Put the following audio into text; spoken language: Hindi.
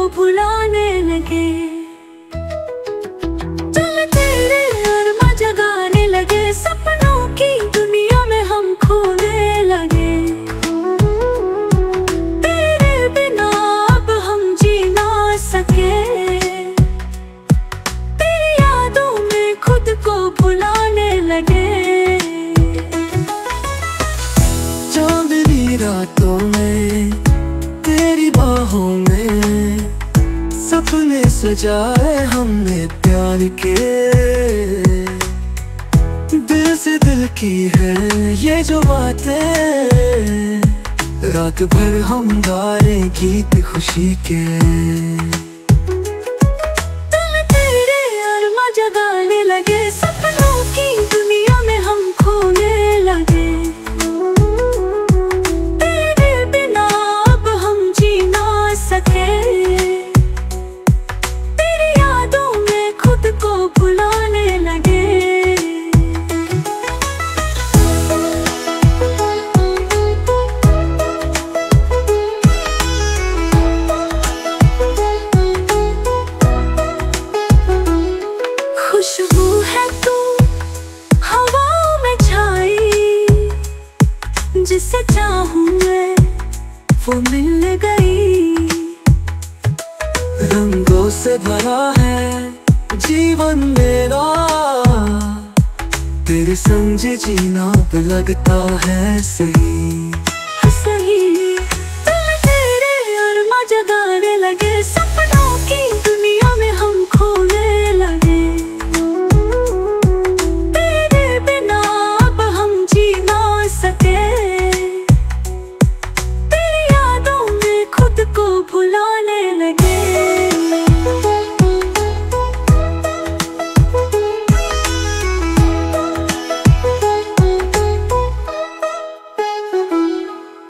भुलाने लगे। चल तेरे अरमा जगाने लगे, सपनों की दुनिया में हम खोने लगे। तेरे बिना अब हम जी ना सके, तेरी यादों में खुद को भुलाने लगे। चांदनी रातों में तेरी बाहों में सपने सजाए हमने प्यार के। दिल से दिल की है ये जो बातें, रात भर हम गाए गीत खुशी के। चल तेरे अरमा जगाने लगे, सपनों की दुनिया में हम खोने लगे। तेरे बिना अब हम जी ना सके, तेरी यादों में खुद को भुलाने लगे। खुशबू है तू हवाओं में छाई, जिसे चाहूं मैं वो मिल गई। रंगों से भरा है जीवन मेरा, तेरे संग जीना तो लगता है सही।